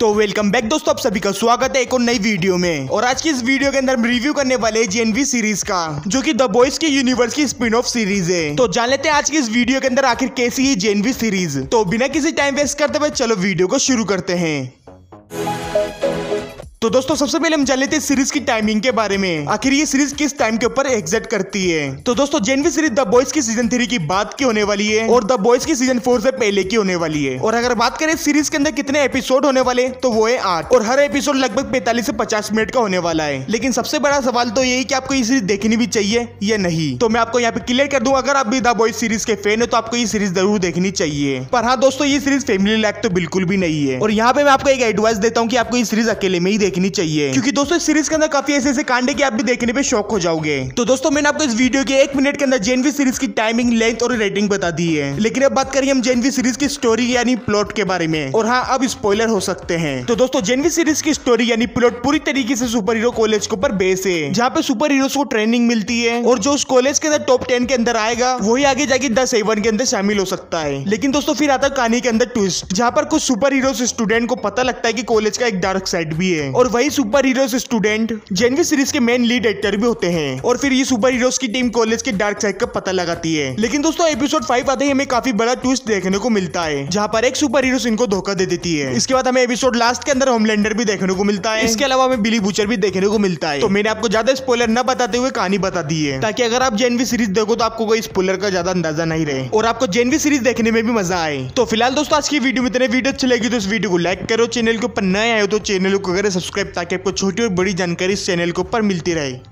तो welcome back दोस्तों, आप सभी का स्वागत है एक और नई वीडियो में। और आज की इस वीडियो के अंदर हम रिव्यू करने वाले हैं जेएनवी सीरीज का, जो कि द बॉयज के यूनिवर्स की स्पिन ऑफ सीरीज है। तो जान लेते हैं आज की इस वीडियो के अंदर आखिर कैसी है जेएनवी सीरीज। तो बिना किसी टाइम वेस्ट करते हुए चलो वीडियो को शुरू करते हैं। तो दोस्तों सबसे पहले हम जान लेते हैं सीरीज की टाइमिंग के बारे में, आखिर ये सीरीज किस टाइम के ऊपर एग्जिस्ट करती है। तो दोस्तों जेएनवी सीरीज द बॉयज की सीजन 3 की बात की होने वाली है और द बॉयज की सीजन 4 से पहले की होने वाली है। और अगर बात करें सीरीज के अंदर कितने एपिसोड होने वाले, तो वो है 8 और हर एपिसोड लगभग 45 से 50 मिनट का होने वाला है। लेकिन सबसे बड़ा सवाल तो यही कि आपको ये सीरीज देखनी भी चाहिए या नहीं। तो मैं आपको यहाँ पे क्लियर कर दूं, अगर आप भी द बॉयज सीरीज के फैन हो तो आपको ये सीरीज जरूर देखनी चाहिए। पर हाँ दोस्तों, ये सीरीज फैमिली लायक तो बिल्कुल भी नहीं है। और यहाँ पे मैं आपको एक एडवाइस देता हूँ कि आपको ये सीरीज अकेले में ही देखनी चाहिए, क्योंकि दोस्तों इस सीरीज के अंदर काफी ऐसे कांड है कि आप भी देखने पे शॉक हो जाओगे। तो दोस्तों मैंने आपको इस वीडियो के 1 मिनट के अंदर जेएनवी सीरीज की टाइमिंग, लेंथ और रेटिंग बता दी है। लेकिन अब बात करें हम जेएनवी सीरीज की स्टोरी यानी प्लॉट के बारे में। और हाँ, अब स्पॉइलर हो सकते हैं। तो दोस्तों जेएनवी सीरीज की स्टोरी यानी प्लॉट पूरी तरीके से सुपर हीरो कॉलेज के ऊपर बेस है, जहाँ पे सुपर हीरोज को ट्रेनिंग मिलती है और जो उस कॉलेज के अंदर टॉप 10 के अंदर आएगा वही आगे जाके द 7 के अंदर शामिल हो सकता है। लेकिन दोस्तों फिर आता है कहानी के अंदर ट्विस्ट, जहाँ पर कुछ सुपर हीरोज स्टूडेंट को पता लगता है कि कॉलेज का एक डार्क साइड भी है। और वही super heroes student JNV series के मेन लीड एक्टर भी होते हैं। और फिर ये सुपर हीरोज की टीम कॉलेज के डार्क साइड का पता लगाती है। लेकिन दोस्तों एपिसोड 5 आते ही हमें काफी बड़ा ट्विस्ट देखने को मिलता है, जहाँ पर एक सुपर हीरोज इनको धोखा दे देती है। इसके बाद हमें एपिसोड लास्ट के अंदर होमलैंडर भी देखने को मिलता है। इसके अलावा हमें बिली बूचर भी देखने को मिलता है। तो मैंने आपको ज्यादा स्पॉइलर न बताते हुए कहानी बता दी है, ताकि अगर आप जेएनवी सीरीज देखो तो आपको कोई स्पॉइलर का ज्यादा अंदाजा नहीं रहे और आपको जेएनवी सीरीज देखने में भी मजा आए। तो फिलहाल दोस्तों आज की वीडियो में इतने, वीडियो अच्छी लगी तो इस वीडियो को लाइक करो, चैनल के ऊपर नए आए हो तो चैनल को करें सब्सक्राइब, ताकि आपको छोटी और बड़ी जानकारी इस चैनल के ऊपर मिलती रहे।